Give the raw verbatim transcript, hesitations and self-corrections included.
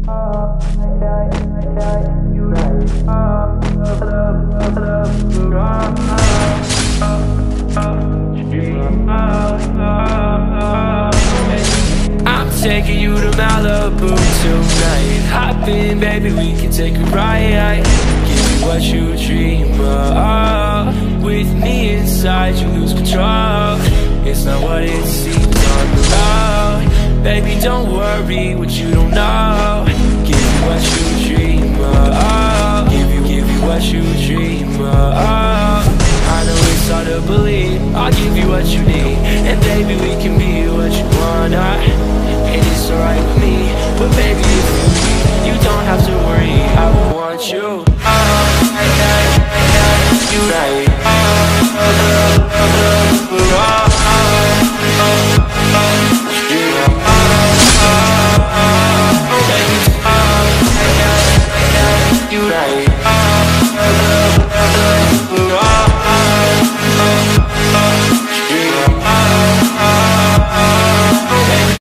I'm taking you to Malibu tonight. Hop in, baby, we can take a ride. Give you what you dream of. With me inside, you lose control. It's not what it seems on the road. Baby, don't worry what you don't know. Give you what you dream of. Give you, give you what you dream of. I know it's hard to believe. I'll give you what you need, and baby, we can be what you wanna. And it's alright with me, but baby, if you leave, you don't have to worry. I want you.